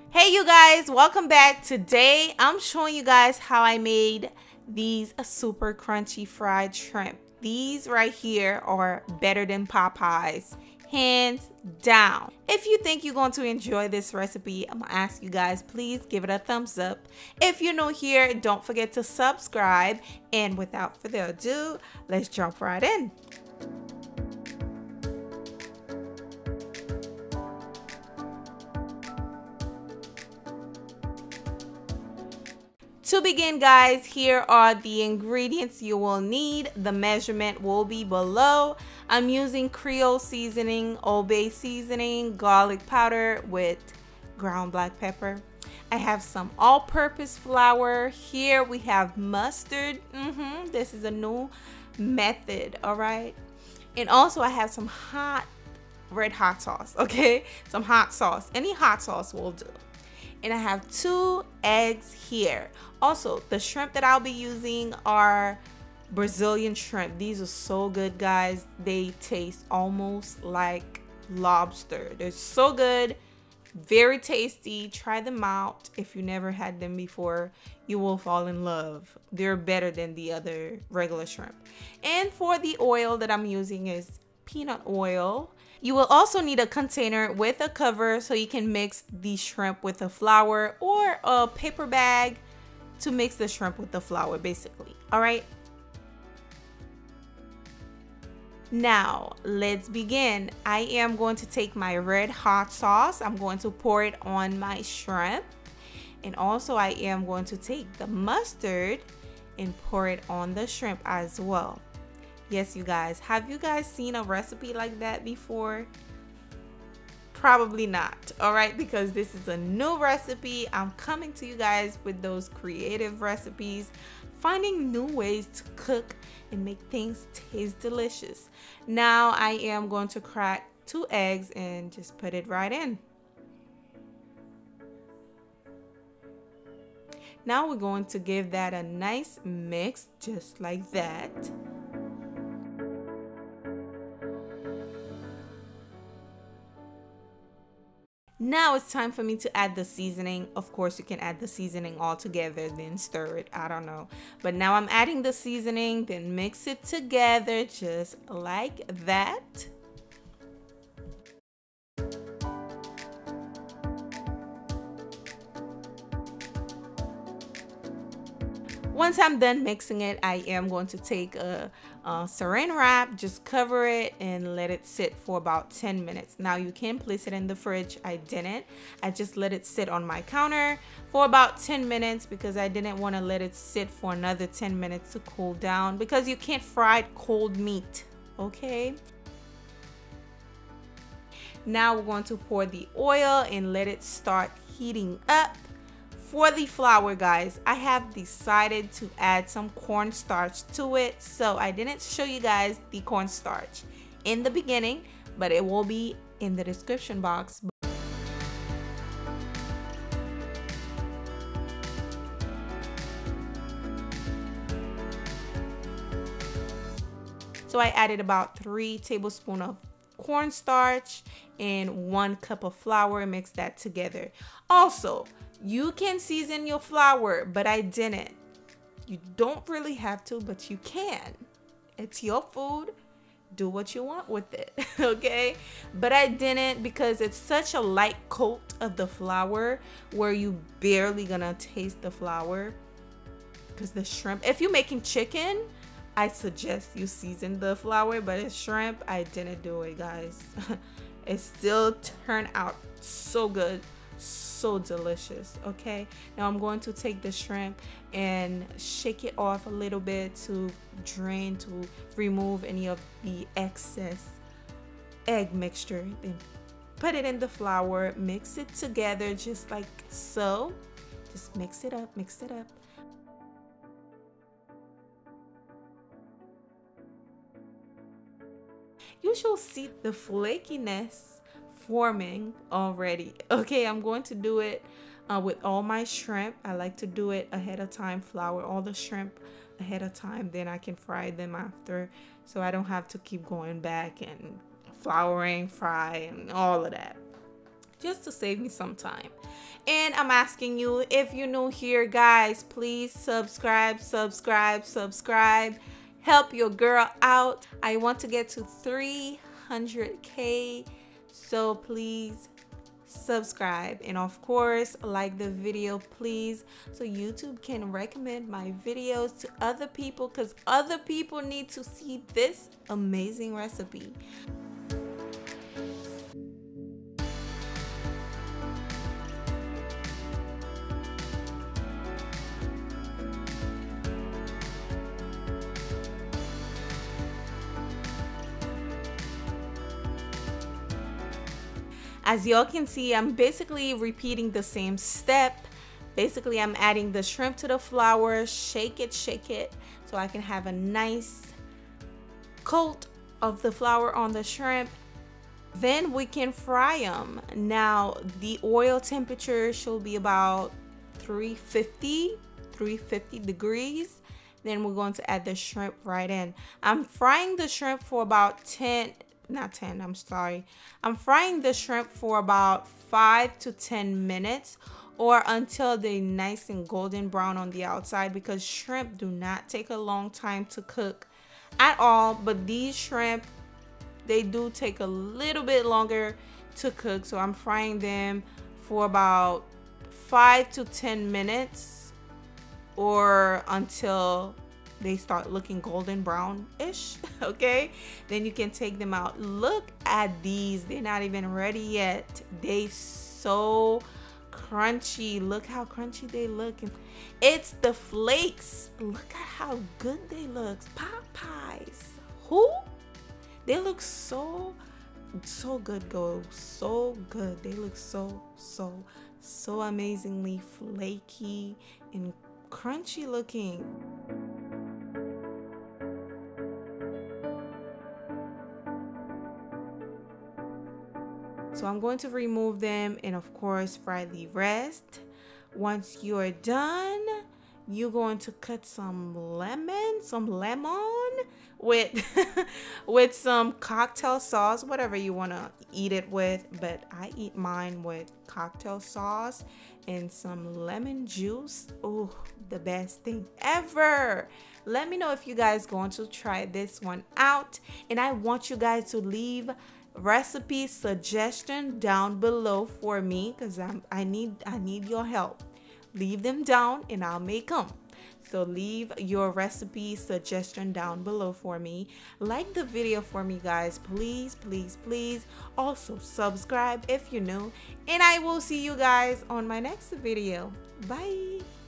Hey you guys, welcome back. Today I'm showing you guys how I made these super crunchy fried shrimp. These right here are better than Popeyes, hands down. If you think you're going to enjoy this recipe, I'm gonna ask you guys, please give it a thumbs up. If you're new here, don't forget to subscribe. And without further ado, let's jump right in. To begin, guys, here are the ingredients you will need. The measurement will be below. I'm using Creole seasoning, Old Bay seasoning, garlic powder with ground black pepper. I have some all-purpose flour. Here we have mustard. This is a new method, all right? And also I have some red hot sauce, okay? Some hot sauce. Any hot sauce will do. And I have 2 eggs here. Also, the shrimp that I'll be using are Brazilian shrimp. These are so good, guys. They taste almost like lobster. They're so good, very tasty. Try them out. If you never had them before, you will fall in love. They're better than the other regular shrimp. And for the oil that I'm using is peanut oil. You will also need a container with a cover so you can mix the shrimp with the flour, or a paper bag to mix the shrimp with the flour, basically. All right. Now let's begin. I am going to take my red hot sauce. I'm going to pour it on my shrimp. And also I am going to take the mustard and pour it on the shrimp as well. Yes, you guys, have you guys seen a recipe like that before? Probably not, all right, because this is a new recipe. I'm coming to you guys with those creative recipes, finding new ways to cook and make things taste delicious. Now I am going to crack 2 eggs and just put it right in. Now we're going to give that a nice mix, just like that. Now it's time for me to add the seasoning. Of course, you can add the seasoning all together, then stir it. I don't know. But now I'm adding the seasoning, then mix it together just like that. Once I'm done mixing it, I am going to take a saran wrap, just cover it and let it sit for about 10 minutes. Now you can place it in the fridge. I didn't. I just let it sit on my counter for about 10 minutes because I didn't want to let it sit for another 10 minutes to cool down, because you can't fry cold meat, okay? Now we're going to pour the oil and let it start heating up. For the flour, guys, I have decided to add some cornstarch to it. So I didn't show you guys the cornstarch in the beginning, but it will be in the description box. So I added about 3 tablespoons of cornstarch and 1 cup of flour. Mix that together. Also, you can season your flour, but I didn't. You don't really have to, but you can. It's your food. Do what you want with it, okay? But I didn't, because it's such a light coat of the flour where you barely gonna taste the flour. Because the shrimp, if you're making chicken, I suggest you season the flour, but it's shrimp, I didn't do it, guys. It still turned out so good. So delicious. Okay, now I'm going to take the shrimp and shake it off a little bit to drain, to remove any of the excess egg mixture. Then put it in the flour, mix it together just like so. Just mix it up, mix it up. You shall see the flakiness forming already. Okay, I'm going to do it with all my shrimp. I like to do it ahead of time, flour all the shrimp ahead of time, then I can fry them after, so I don't have to keep going back and flouring, fry, and all of that. just to save me some time. And I'm asking you, if you're new here, guys, please subscribe. Help your girl out. I want to get to 300K, so please subscribe, and of course like the video, please, so YouTube can recommend my videos to other people, because other people need to see this amazing recipe. As y'all can see, I'm basically repeating the same step. Basically, I'm adding the shrimp to the flour, shake it, so I can have a nice coat of the flour on the shrimp. Then we can fry them. Now, the oil temperature should be about 350 degrees. Then we're going to add the shrimp right in. I'm frying the shrimp for about I'm frying the shrimp for about 5 to 10 minutes, or until they're nice and golden brown on the outside, because shrimp do not take a long time to cook at all. But these shrimp, they do take a little bit longer to cook. So I'm frying them for about 5 to 10 minutes, or until they start looking golden brown-ish. Okay, then you can take them out. Look at these, they're not even ready yet. They so crunchy. Look how crunchy they look. It's the flakes. Look at how good they look. Popeyes, who? They look so good, go so good. They look so amazingly flaky and crunchy looking. So I'm going to remove them and of course fry the rest. Once you're done, you're going to cut some lemon with with some cocktail sauce, whatever you want to eat it with, but I eat mine with cocktail sauce and some lemon juice. Oh, the best thing ever. Let me know if you guys going to try this one out, and I want you guys to leave recipe suggestion down below for me, because I need your help. Leave them down and I'll make them. So leave your recipe suggestion down below for me. Like the video for me, guys, please. Also subscribe if you're new, and I will see you guys on my next video. Bye.